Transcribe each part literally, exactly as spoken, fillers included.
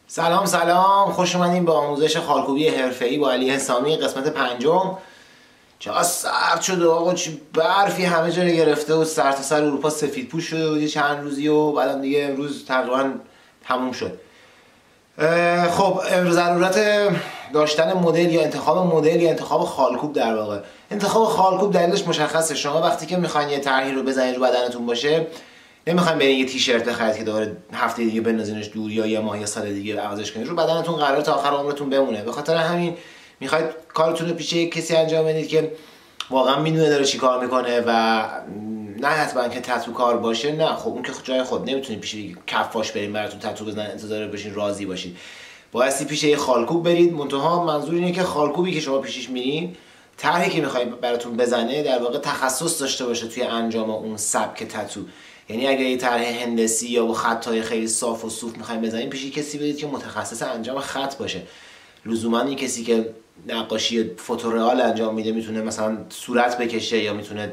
سلام سلام، خوش اومدین به آموزش خالکوبی حرفه‌ای با علی حسامی قسمت پنجم. چقدر سرد شده آقا، چی برفی همه جا گرفته و سر تا سر اروپا سفید پوش شده بود چند روزی و بعدم دیگه امروز تقریبا تموم شد. خب ضرورت داشتن مدل یا انتخاب مدل یا انتخاب خالکوب، در واقع انتخاب خالکوب دلیلش مشخصه. شما وقتی که میخواین یه طرحی رو بزنید رو بدنتون باشه، نمیخوایم برین یه تیشرت بخرید که دوباره هفته دیگه بندازینش دور یا یه ماه یا سال دیگه عوضش کنید، رو بدنتون قراره تا آخر عمرتون بمونه. به خاطر همین میخواید کارتون رو پیش یک کسی انجام بدید که واقعا میدونه داره چی کار میکنه و نه حتما که تتو کار باشه. نه خب اون که جای خود نمیتونید پیش کفاش برین براتون تتو بزنن انتظار بشین راضی باشید. بایستی پیش یه خالکوب برید. منتها منظور اینه که خالکوبی که شما پیشش میرین، طرحی که میخواید براتون بزنه در واقع تخصص داشته باشه توی انجام اون سبک تتو. یعنی اگه یه طرح هندسی یا با خطای خیلی صاف و صوف میخوایم بزنیم، پیش کسی برید که متخصص انجام خط باشه. لزوما این کسی که نقاشی فوتورئال انجام میده میتونه مثلا صورت بکشه یا میتونه،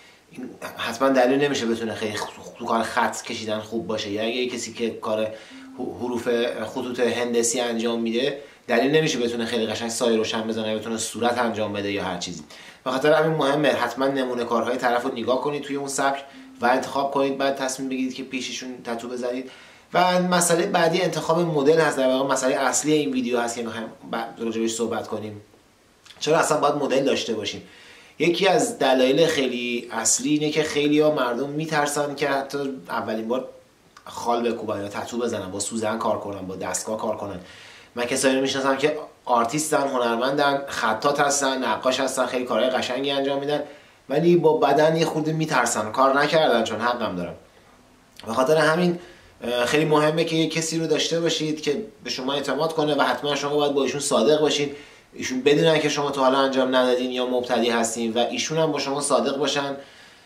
حتما دلیل نمیشه بتونه خیلی تو کار خط کشیدن خوب باشه. یا اگه یه کسی که کار حروف خطوط هندسی انجام میده، دلیل نمیشه بتونه خیلی قشنگ سایه روشن بزنه یا بتونه صورت انجام بده یا هر چیزی. به خاطر همین مهمه حتما نمونه کارهای طرف رو نگاه کنید توی اون سبک و انتخاب کنید، بعد تصمیم بگیرید که پیششون تتو بزنید. و مسئله بعدی انتخاب مدل هست. در واقع مسئله اصلی این ویدیو هست که می‌خوایم راجعش صحبت کنیم. چرا اصلا باید مدل داشته باشیم؟ یکی از دلایل خیلی اصلی اینه که خیلی‌ها مردم میترسن که حتی اولین بار خال بکوبن یا تتو بزنن، با سوزن کار کنن، با دستگاه کار کنن. من کسایی رو میشناسم که آرتیستن، هنرمندن، خطاط هستن، نقاش هستن، خیلی کارهای قشنگی انجام میدن، ولی با بدن یه خورده میترسن، کار نکردن چون حقم دارن. به خاطر همین خیلی مهمه که کسی رو داشته باشید که به شما اعتماد کنه و حتما شما باید با ایشون صادق باشین. ایشون بدونن که شما تا حالا انجام ندادین یا مبتدی هستین و ایشون هم با شما صادق باشن.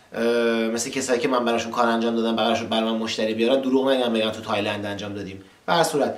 مثل کسایی که من براشون کار انجام دادم، براشون برام مشتری بیارن، دروغ نگن بگن تو تایلند انجام دادیم. به هر صورت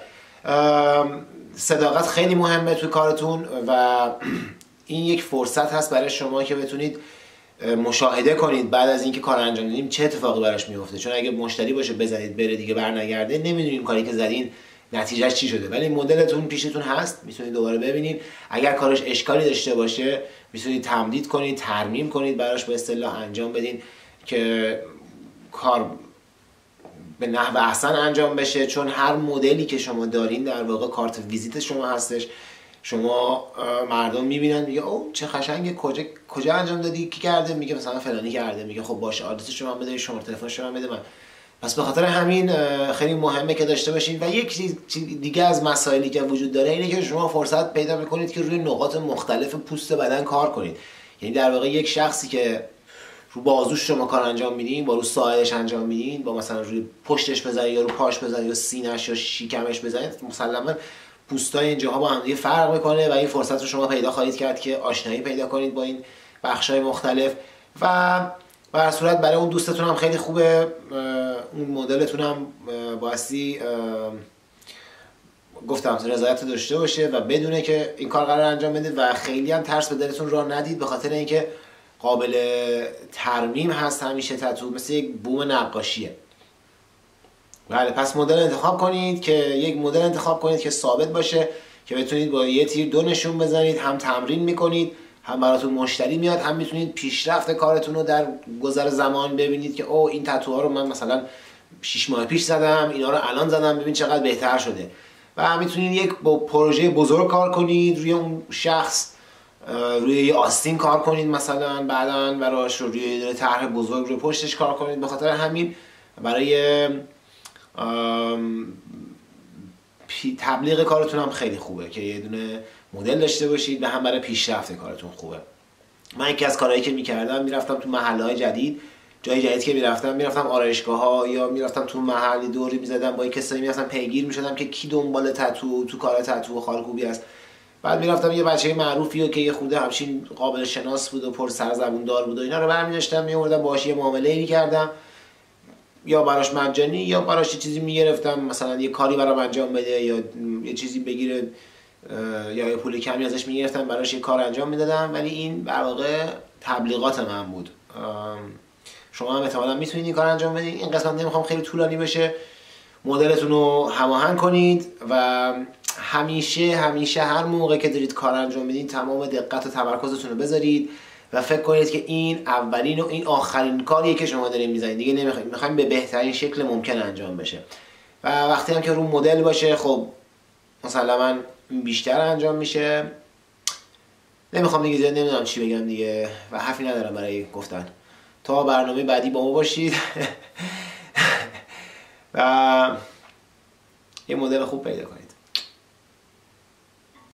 صداقت خیلی مهمه توی کارتون و این یک فرصت هست برای شما که بتونید مشاهده کنید بعد از اینکه کار انجام دادیم چه اتفاقی براش میفته. چون اگه مشتری باشه بزنید بره دیگه برنگرده، نمیدونیم کاری که زدین نتیجهش چی شده. ولی مدلتون پیشتون هست، میتونید دوباره ببینید. اگر کارش اشکالی داشته باشه میتونید تمدید کنید، ترمیم کنید، براش به اصطلاح انجام بدین که کار به نحو احسن انجام بشه. چون هر مدلی که شما دارین در واقع کارت ویزیت شما هستش. شما مردم میبینن میگه او چه قشنگه، کجا کجا انجام دادی، کی کرده؟ میگه مثلا فلانی کرده. میگه خب باشه آدرس شما بده، شماره تلفن شما بده من. پس به خاطر همین خیلی مهمه که داشته باشین. و یک چیز دیگه از مسائلی که وجود داره اینه که شما فرصت پیدا میکنید که روی نقاط مختلف پوست بدن کار کنید. یعنی در واقع یک شخصی که رو بازوش شما کار انجام میدین، با رو ساعدش انجام میدین، با مثلا روی پشتش بزنید یا رو پاش بزنید یا سینه‌اش یا شکمش بزنید، مسلماً پوستای اینجاها با هم دیگه فرق میکنه و این فرصت رو شما پیدا خواهید کرد که آشنایی پیدا کنید با این بخش‌های مختلف. و به هر صورت برای اون دوستتون هم خیلی خوبه، اون مدلتون هم بایستی گفتم رضایت داشته باشه و بدونه که این کار قرار انجام بده و خیلی هم ترس به دلتون راه ندید، به خاطر اینکه قابل ترمیم هست همیشه تتو، مثل یک بوم نقاشیه. بله، پس مدل انتخاب کنید که یک مدل انتخاب کنید که ثابت باشه، که بتونید با یه تیر دو نشون بزنید، هم تمرین میکنید، هم براتون مشتری میاد، هم میتونید پیشرفت کارتون رو در گذر زمان ببینید که او این تتوها رو من مثلا شش ماه پیش زدم، اینا رو الان زدم، ببین چقدر بهتر شده. و هم میتونید یک با پروژه بزرگ کار کنید روی اون شخص، روی یه آستین کار کنید مثلا بعداً براش، روی یه طرح بزرگ روی پشتش کار کنید. به خاطر همین برای تبلیغ کارتون هم خیلی خوبه که یه دونه مدل داشته باشید و هم برای پیشرفت کارتون خوبه. من یکی از کارهایی که میکردم، میرفتم تو محله‌های جدید، جای جدید که میرفتم میرفتم آرایشگاه‌ها یا میرفتم تو محلی دوری میزدم، با کسایی میرفتم پیگیر میشدم که کی دنبال تتو تو کار تتو و خالکوبی است. بعد میرفتم یه بچه معروفی رو که یه خورده همچین قابل شناس بود و پر سر زبون دار بود و اینا رو برمی‌داشتم میوردم باهاش یه معامله‌ای می‌کردم، یا براش مجانی یا براش یه چیزی میگرفتم، مثلا یه کاری برام انجام بده یا یه چیزی بگیره یا یه پول کمی ازش میگرفتم براش یه کار انجام میدادم. ولی این در واقع تبلیغات من بود. شما هم احتمالاً میتونید این کار انجام بدید. این قسمت نمیخوام خیلی طولانی بشه. مدلتون رو هماهنگ کنید و همیشه همیشه هر موقع که دارید کار انجام بدین تمام دقت و تمرکزتون رو بذارید و فکر کنید که این اولین و این آخرین کاریه که شما دارین میزنید، دیگه نمیخوایم میخوایم به بهترین شکل ممکن انجام بشه. و وقتی هم که رو مدل باشه خب مسلما بیشتر انجام میشه. نمیخوام دیگه زیاد نمیدونم چی بگم دیگه و حرفی ندارم برای گفتن. تا برنامه بعدی با ما باشید و یه مدل خوب پیدا کنید.